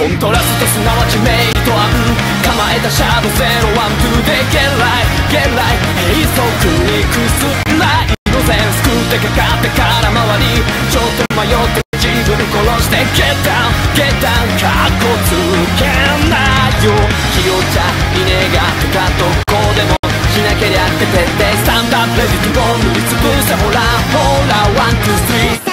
コントラストすなわちメイトアン構えたシャドウゼロワンツーでゲライゲライ閉塞にくすないのセンス食ってかかってから回りちょっと迷って自分殺してゲッダウンゲッダウンカッコつけないよ気をちゃいねがかかっとこうでもしなけりゃって徹底スタンダップレディーゴー塗りつぶせほらほらワンツースリー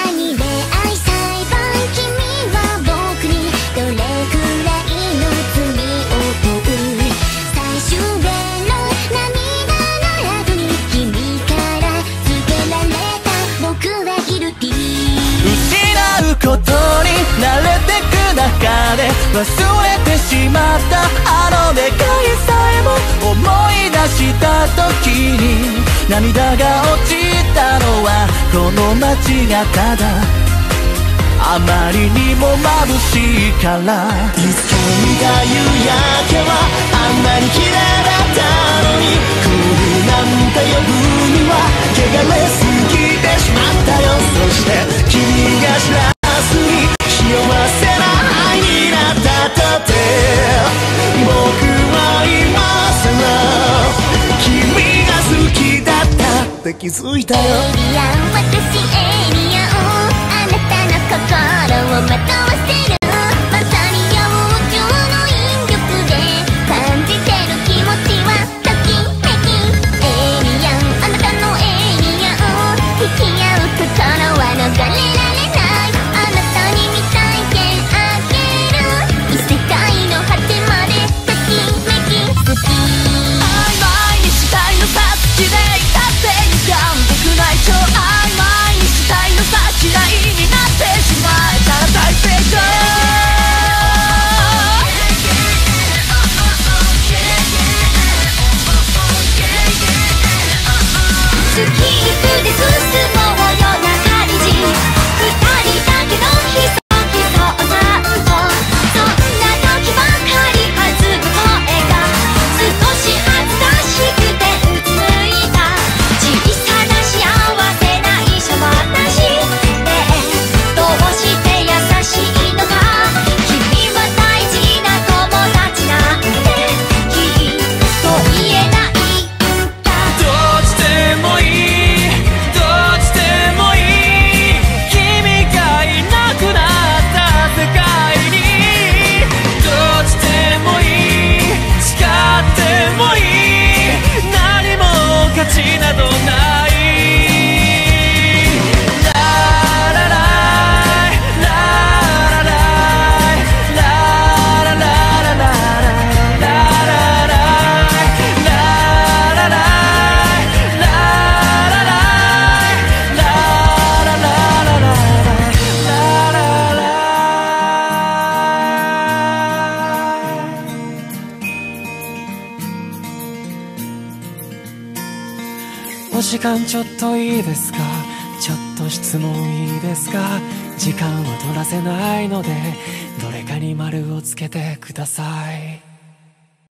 ことに慣れてく中で忘れてしまったあの願いさえも思い出した時に涙が落ちたのはこの街がただあまりにも眩しいからいつか見た夕焼けはあんなに綺麗だったのに来るなんて呼ぶには汚れすぎてしまったよそして君が知ら幸せな愛になったとて僕は今さら君が好きだったって気づいたよエイリアン私エイリアンあなたの心を惑わせるまさに幼虫の引力で感じてる気持ちはときめきエイリアンあなたのエイリアン引き合う心は逃れられないお時間ちょっといいですか、ちょっと質問いいですか。時間は取らせないのでどれかに丸をつけてください。